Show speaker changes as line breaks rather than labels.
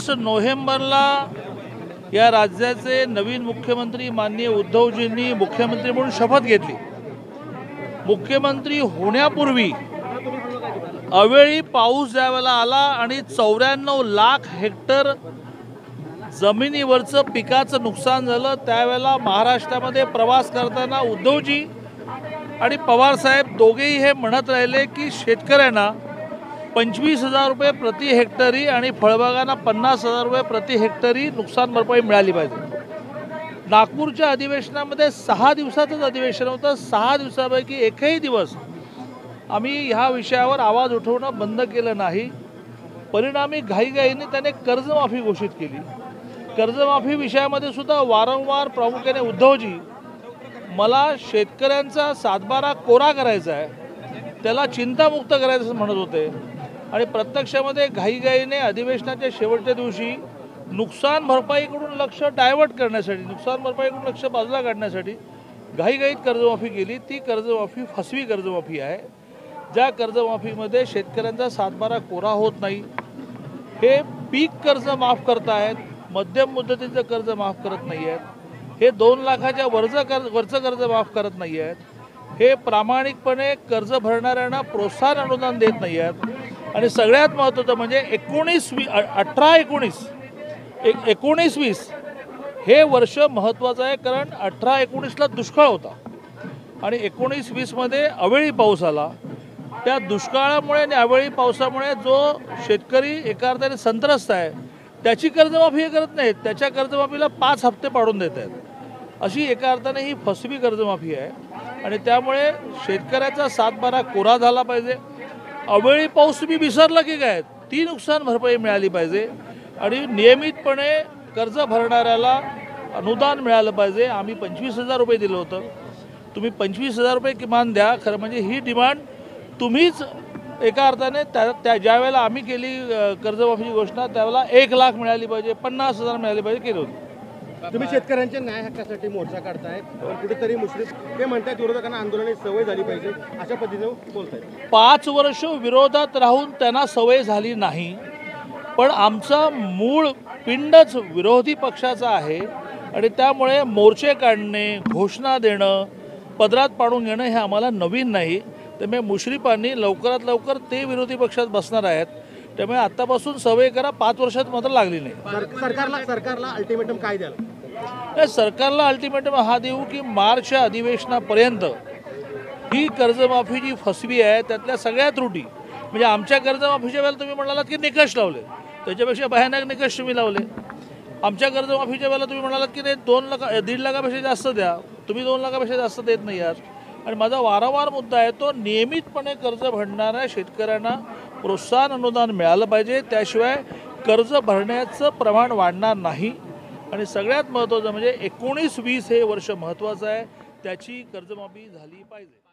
21 नोव्हेंबरला या राज्याचे नवीन मुख्यमंत्री माननीय उद्धवजींनी मुख्यमंत्री म्हणून शपथ घेतली। मुख्यमंत्री होण्यापूर्वी अवेळी पाऊस ज्यावेळेला आला आणि 94 लाख हेक्टर जमिनीवरचं पिकाचं नुकसान झालं, त्यावेळेला महाराष्ट्रामध्ये प्रवास करताना उद्धवजी आणि पवारसाहेब दोघेही हे म्हणत राहिले की शेतकऱ्यांना 25,000 रुपये प्रति हेक्टरी आणि फळबागांना 50,000 रुपये प्रति हेक्टरी नुकसान भरपाई मिळाली पाहिजे। नागपूरच्या अधिवेशनामध्ये 6 दिवसाचंच अधिवेशन होतं। 6 दिवसापैकी एकही दिवस आम्ही ह्या विषयावर आवाज उठवणं बंद केलं नाही। परिणामी घाईघाईने त्याने कर्जमाफी घोषित केली। कर्जमाफी विषयामध्ये सुद्धा वारंवार प्रामुख्याने उद्धवजी मला शेतकऱ्यांचा सातबारा कोरा करायचा आहे, त्याला चिंतामुक्त करायचं म्हणत होते आणि प्रत्यक्षामध्ये घाईघाईने अधिवेशनाच्या शेवटच्या दिवशी नुकसान भरपाईकडून लक्ष डायव्हर्ट करण्यासाठी, नुकसान भरपाईकडून लक्ष बाजूला काढण्यासाठी घाईघाईत कर्जमाफी केली। ती कर्जमाफी फसवी कर्जमाफी आहे, ज्या कर्जमाफीमध्ये शेतकऱ्यांचा सातबारा कोरा होत नाही। हे पीक कर्ज माफ करतायत, मध्यम मुदतीचं कर्ज माफ करत नाही आहेत, हे 2 लाखाच्या वरचं कर्ज माफ करत नाही आहेत, हे प्रामाणिकपणे कर्ज भरणाऱ्यांना प्रोत्साहन अनुदान देत नाही आहेत आणि सगळ्यात महत्त्वाचं म्हणजे 19-20 हे वर्ष महत्त्वाचं आहे, कारण 18-19ला दुष्काळ होता आणि 19-20 मध्ये अवेळी पाऊस आला। त्या दुष्काळामुळे आणि अवेळी पावसामुळे जो शेतकरी एका अर्थाने संत्रस्त आहे त्याची कर्जमाफी हे करत नाहीत, त्याच्या कर्जमाफीला 5 हप्ते पाडून देत आहेत। अशी एका अर्थाने ही फसवी कर्जमाफी आहे आणि त्यामुळे शेतकऱ्याचा सातबारा कोरा झाला पाहिजे। अवेळी पाऊस तुम्ही विसरला की काय, ती नुकसान भरपाई मिळाली पाहिजे आणि नियमितपणे कर्ज भरणाऱ्याला अनुदान मिळालं पाहिजे। आम्ही 25,000 रुपये दिलं होतं, तुम्ही 25,000 रुपये किमान द्या। खरं म्हणजे ही डिमांड तुम्हीच एका अर्थाने त्या ज्या वेळेला आम्ही केली कर्जमाफीची घोषणा त्यावेळेला 1 लाख मिळाली पाहिजे, 50,000 मिळाली पाहिजे केली होती।
तुम्ही शेतकऱ्यांच्या न्याय हक्कासाठी मोर्चा काढतायत, पण कुठेतरी मुश्रीफ ते म्हणतात विरोधकांना आंदोलनाची सवय झाली पाहिजे अशा पद्धतीने बोलतायत।
5 वर्ष विरोधात राहून त्यांना सवय झाली नाही, पण आमचा मूळ पिंडच विरोधी पक्षाचा आहे आणि त्यामुळे मोर्चे काढणे, घोषणा देणं, पदरात पाडून घेणं हे आम्हाला नवीन नाही। त्यामुळे मुश्रीफांनी लवकरात लवकर ते विरोधी पक्षात बसणार आहेत, त्यामुळे आत्तापासून सवय करा, 5 वर्षात मात्र लागली नाही।
सरकारला अल्टिमेटम काय द्याल?
सरकारला अल्टिमेटम हा देऊ की मार्चच्या अधिवेशनापर्यंत ही कर्जमाफी जी फसवी आहे त्यातल्या सगळ्या त्रुटी, म्हणजे आमच्या कर्जमाफीच्या वेळेला तुम्ही म्हणालात की निकष लावले, त्याच्यापेक्षा भयानक निकष तुम्ही लावले। आमच्या कर्जमाफीच्या वेळेला तुम्ही म्हणालात की नाही 1.5 लाखापेक्षा जास्त द्या, तुम्ही 2 लाखापेक्षा जास्त देत नाही आहात। आणि माझा वारंवार मुद्दा आहे तो नियमितपणे कर्ज भरणाऱ्या शेतकऱ्यांना प्रोत्साहन अनुदान मिळालं पाहिजे, त्याशिवाय कर्ज भरण्याचं प्रमाण वाढणार नाही। आणि सगळ्यात महत्त्वाचं म्हणजे 19-20 हे वर्ष महत्त्वाचं आहे, त्याची कर्जमाफी झाली पाहिजे।